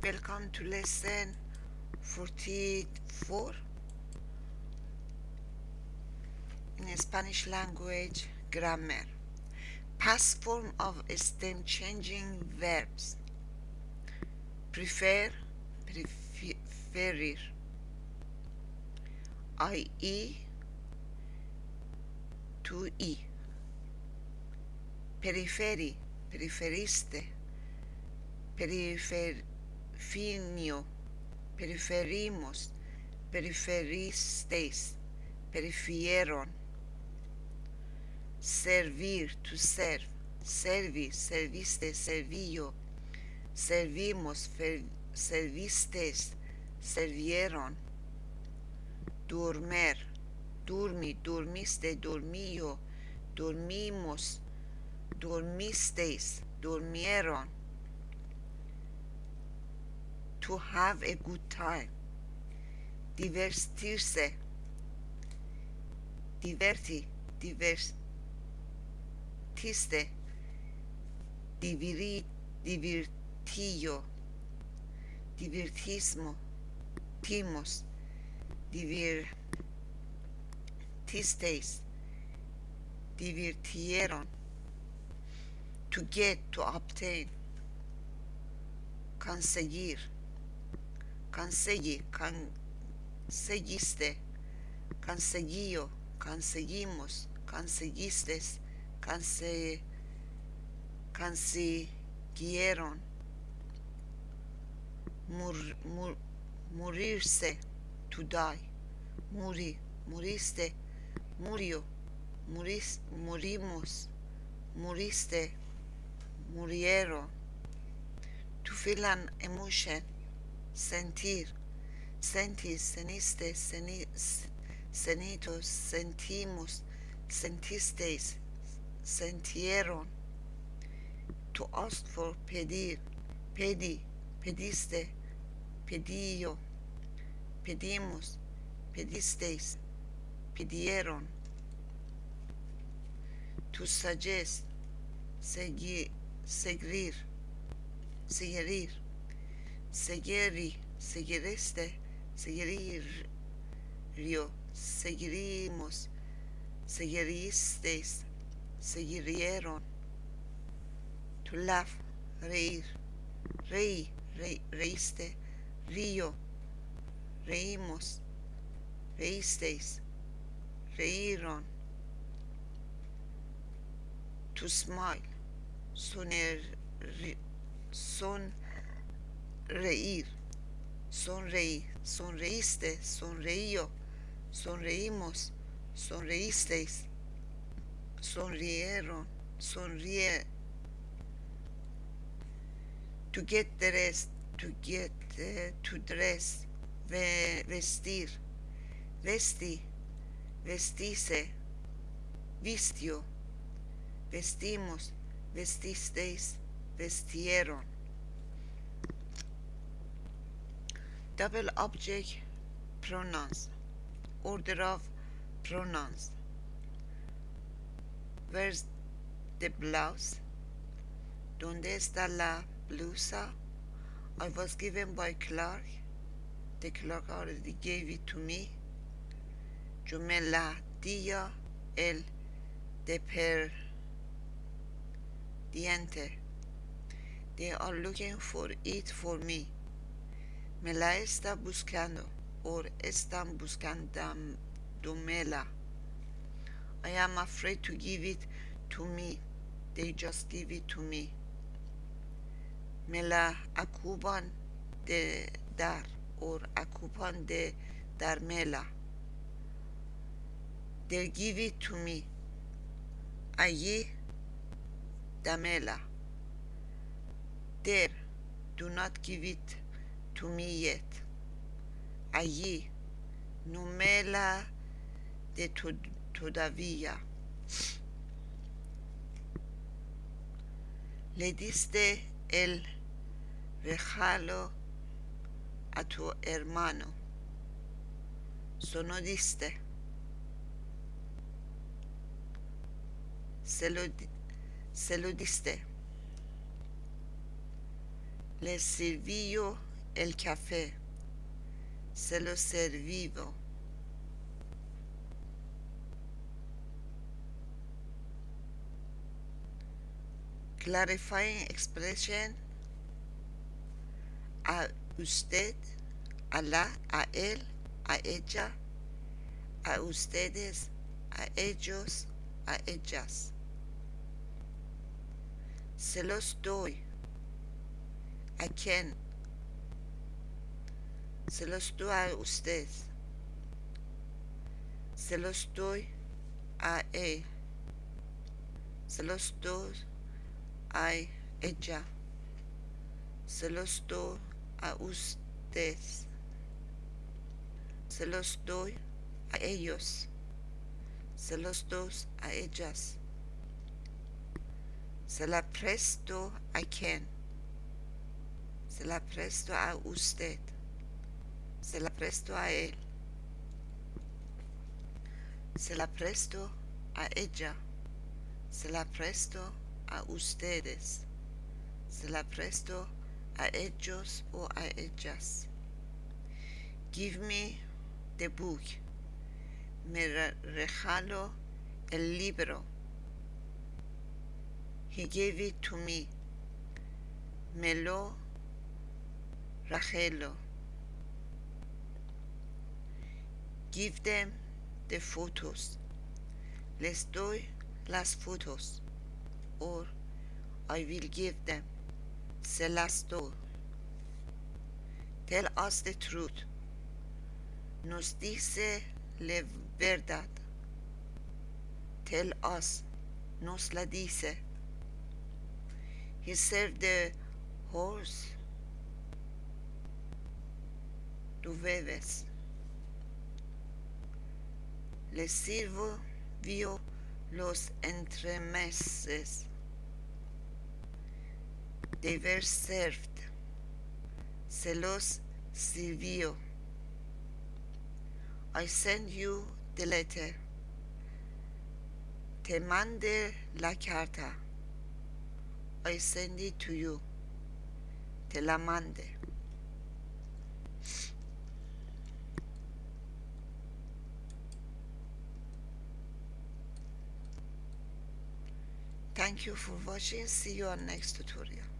Welcome to lesson 44 in Spanish language grammar. Past form of stem changing verbs. Prefer, preferir. I-E to E. Periferi, preferiste. Periferfinio, periferimos, periferisteis, perifieron. Servir, to serve, servi, serviste, servillo, servimos, servistes, servieron. Dormir, dormi, dormiste, dormillo, dormimos, dormisteis, durmieron. To have a good time. Divertirse, diverti, divertiste, divertillo, divertismo, timos, divertisteis, divirtieron. To get, to obtain. Conseguir, conseguí, conseguiste, conseguillo, conseguimos, conseguistes, consiguieron. Morirse, to die. Muriste, murió, morimos, muriste, murieron. To feel an emotion, sentir, sentis, seniste, senitos, sentimos, sentisteis, sentieron. To ask for, pedir, pedi, pediste, pedillo, pedimos, pedisteis, pidieron. To suggest, seguir, seguir, seguiri, seguiriste, seguirio, seguirimos, seguiristeis, seguirieron. To laugh, reír, reíste, río, reímos, reísteis, reíron. To smile, sonreír, sonreí, sonreíste, sonreío, sonreímos, sonreísteis, sonrieron, sonríe. To get dressed, to dress, vestir, vesti, vestise, vistió, vestimos, vestisteis, vestieron. Double object pronouns. Order of pronouns. Where's the blouse? ¿Dónde está la blusa? I was given by Clark. The clerk already gave it to me. Yo me la di el dependiente. They are looking for it for me. Me la está buscando, or están buscándomela. I am afraid to give it to me. They just give it to me. Me la ocupan de dar, or ocupan de dármela. They give it to me. Allí, dámela. There, do not give it to me yet. Allí, no me la de todavía. Le diste el regalo a tu hermano. No diste. Se lo diste. Le sirvió el café, se lo servivo. Clarifying expression: a usted, a la, a él, a ella, a ustedes, a ellos, a ellas. Se los doy. ¿A quién? Se los doy a usted. Se los doy a él. Se los doy a ella. Se los doy a usted. Se los doy a ellos. Se los doy a ellas. Se la presto a quién. Se la presto a usted. Se la presto a él. Se la presto a ella. Se la presto a ustedes. Se la presto a ellos o a ellas. Give me the book. Me regalo el libro. He gave it to me. Me lo regalo. Give them the photos. Les doy las fotos. Or I will give them. Se las doy. Tell us the truth. Nos dice la verdad. Tell us. Nos la dice. He served the horse. Tú bebes. Le sirvo vio los entremeses. They were served. Se los sirvió. I send you the letter. Te mandé la carta. I send it to you. Te la mandé. Thank you for watching. See you on next tutorial.